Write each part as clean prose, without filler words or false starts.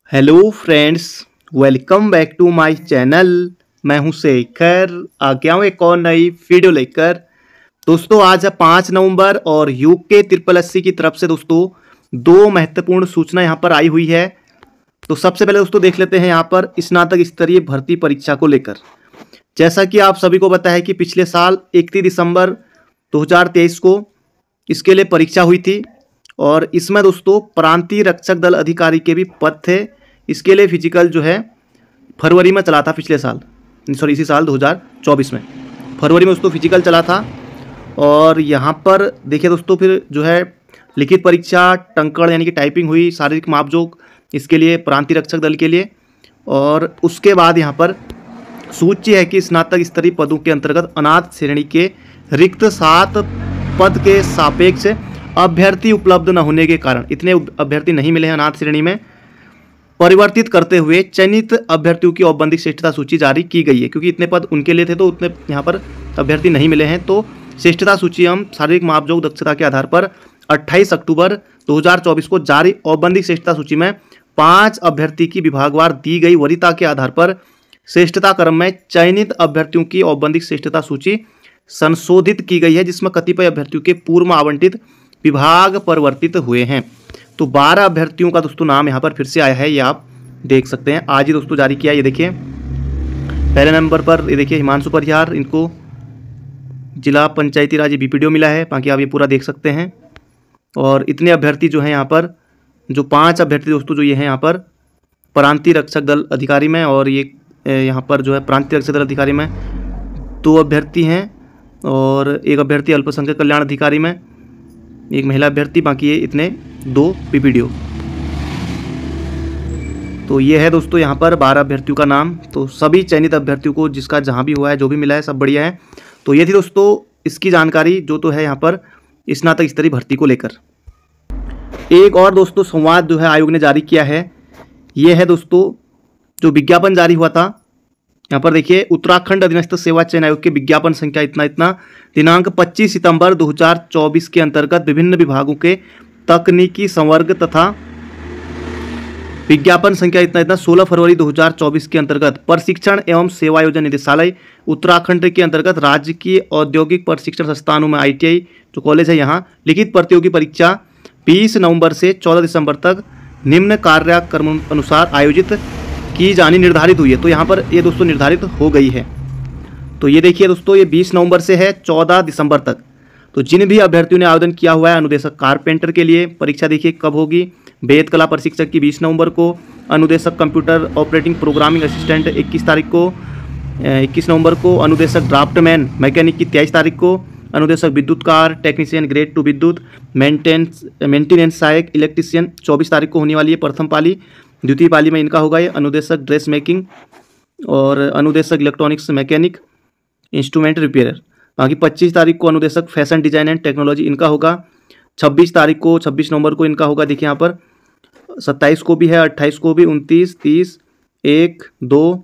Hello friends, welcome back to my channel. मैं हूं शेखर, आ गया हूं एक और नई वीडियो लेकर। दोस्तों आज है 5 नवंबर और यूके SSC की तरफ से दोस्तों दो महत्वपूर्ण सूचना यहां पर आई हुई है। तो सबसे पहले दोस्तों देख लेते हैं यहां पर स्नातक स्तरीय भर्ती परीक्षा को लेकर। जैसा कि आप सभी को पता है कि पिछले साल 31 दिसंबर 2023 को इसके लिए परीक्षा हुई थी और इसमें दोस्तों प्रांतीय रक्षक दल अधिकारी के भी पद थे। इसके लिए फिजिकल जो है फरवरी में चला था, पिछले साल इसी साल 2024 में फरवरी में दोस्तों फिजिकल चला था। और यहाँ पर देखिए दोस्तों फिर जो है लिखित परीक्षा, टंकण यानी कि टाइपिंग हुई, शारीरिक मापजोक इसके लिए प्रांतीय रक्षक दल के लिए। और उसके बाद यहाँ पर सूची है कि स्नातक स्तरीय पदों के अंतर्गत अनाथ श्रेणी के रिक्त 7 पद के सापेक्ष अभ्यर्थी उपलब्ध न होने के कारण, इतने अभ्यर्थी नहीं मिले हैं अनाथ श्रेणी में, परिवर्तित करते हुए चयनित अभ्यर्थियों की औपबंधिक श्रेष्ठता सूची जारी की गई है। क्योंकि इतने पद उनके लिए थे तो उतने यहाँ पर अभ्यर्थी नहीं मिले हैं, तो श्रेष्ठता सूची हम शारीरिक मापजोक दक्षता के आधार पर 28 अक्टूबर 2024 को जारी औपबंधिक श्रेष्ठता सूची में 5 अभ्यर्थी की विभागवार दी गई वरीयता के आधार पर श्रेष्ठता क्रम में चयनित अभ्यर्थियों की औपबंधिक श्रेष्ठता सूची संशोधित की गई है, जिसमें कतिपय अभ्यर्थियों के पूर्व आवंटित विभाग परिवर्तित हुए हैं। तो 12 अभ्यर्थियों का दोस्तों नाम यहाँ पर फिर से आया है, ये आप देख सकते हैं। आज ही दोस्तों जारी किया, ये देखिए पहले नंबर पर ये देखिए हिमांशु परिहार, इनको जिला पंचायती राज BPDO मिला है। बाकी आप ये पूरा देख सकते हैं। और इतने अभ्यर्थी जो हैं यहाँ पर, जो 5 अभ्यर्थी दोस्तों जो ये हैं यहाँ पर प्रांतीय रक्षक दल अधिकारी में, और ये यहाँ पर जो है प्रांतीय रक्षक दल अधिकारी में 2 अभ्यर्थी हैं और एक अभ्यर्थी अल्पसंख्यक कल्याण अधिकारी में, एक महिला अभ्यर्थी। बाकी ये इतने 2 PPDO। तो ये है दोस्तों यहाँ पर 12 अभ्यर्थियों का नाम। तो सभी चयनित अभ्यर्थियों को जिसका जहाँ भी हुआ है, जो भी मिला है, सब बढ़िया है। तो ये थी दोस्तों इसकी जानकारी जो तो है यहाँ पर स्नातक स्तरीय भर्ती को लेकर। एक और दोस्तों संवाद जो है आयोग ने जारी किया है, ये है दोस्तों जो विज्ञापन जारी हुआ था। यहाँ पर देखिए उत्तराखंड अधीनस्थ सेवा चयन आयोग के विज्ञापन संख्या इतना दिनांक 25 सितंबर 2024 के अंतर्गत विभिन्न विभागों के तकनीकी संवर्ग तथा विज्ञापन संख्या इतना 16 फरवरी 2024 के अंतर्गत प्रशिक्षण एवं सेवायोजन निदेशालय उत्तराखंड के अंतर्गत राज्य की औद्योगिक प्रशिक्षण संस्थानों में ITI जो कॉलेज है यहाँ लिखित प्रतियोगी परीक्षा 20 नवंबर से 14 दिसंबर तक निम्न कार्यक्रम अनुसार आयोजित की जानी निर्धारित हुई है। तो यहाँ पर ये दोस्तों निर्धारित हो गई है। तो ये देखिए दोस्तों ये 20 नवंबर से है 14 दिसंबर तक। तो जिन भी अभ्यर्थियों ने आवेदन किया हुआ है अनुदेशक कारपेंटर के लिए परीक्षा देखिए कब होगी, वेद कला प्रशिक्षक की 20 नवंबर को, अनुदेशक कंप्यूटर ऑपरेटिंग प्रोग्रामिंग असिस्टेंट 21 तारीख को, 21 नवंबर को, अनुदेशक ड्राफ्टमैन मैकेनिक की 23 तारीख को, अनुदेशक विद्युतकार टेक्नीशियन ग्रेड 2 विद्युत, मेंटेनेंस सहायक इलेक्ट्रीशियन 24 तारीख को होने वाली है प्रथम पाली। द्वितीय पाली में इनका होगा ये अनुदेशक ड्रेस मेकिंग और अनुदेशक इलेक्ट्रॉनिक्स मैकेनिक इंस्ट्रूमेंट रिपेयर। बाकी 25 तारीख को अनुदेशक फैशन डिजाइन एंड टेक्नोलॉजी इनका होगा। 26 तारीख को 26 नवंबर को इनका होगा, देखिए यहाँ पर 27 को भी है, 28 को भी, 29, 30, 1, 2,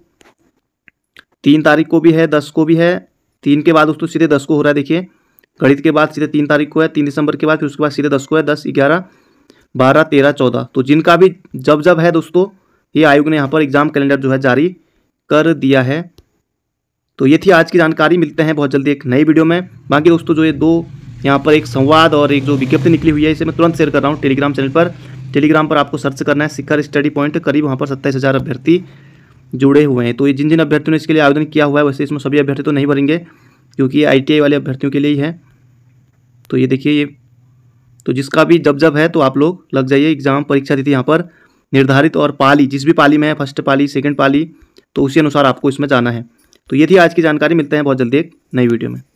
3 तारीख को भी है, 10 को भी है। 3 के बाद दोस्तों सीधे 10 को हो रहा है, देखिए गणित के बाद सीधे 3 तारीख को है, 3 दिसंबर के बाद, फिर उसके बाद सीधे 10 को है, 10, 11, 12, 13, 14। तो जिनका भी जब है दोस्तों ये आयोग ने यहाँ पर एग्जाम कैलेंडर जो है जारी कर दिया है। तो ये थी आज की जानकारी। मिलते हैं बहुत जल्दी एक नई वीडियो में। बाकी दोस्तों जो ये 2 यहाँ पर एक संवाद और एक जो विज्ञप्ति निकली हुई है इसे मैं तुरंत शेयर कर रहा हूँ टेलीग्राम चैनल पर। टेलीग्राम पर आपको सर्च करना है शिखर स्टडी पॉइंट, करीब वहाँ पर 27,000 अभ्यर्थी जुड़े हुए हैं। तो ये जिन अभ्यर्थियों ने इसके लिए आवेदन किया हुआ है, वैसे इसमें सभी अभ्यर्थी तो नहीं भरेंगे क्योंकि ये ITI वाले अभ्यर्थियों के लिए ही है। तो ये देखिए ये तो जिसका भी जब है तो आप लोग लग जाइए। एग्जाम परीक्षा तिथि यहाँ पर निर्धारित और पाली जिस भी पाली में है, फर्स्ट पाली, सेकंड पाली, तो उसी अनुसार आपको इसमें जाना है। तो ये थी आज की जानकारी। मिलते हैं बहुत जल्दी एक नई वीडियो में।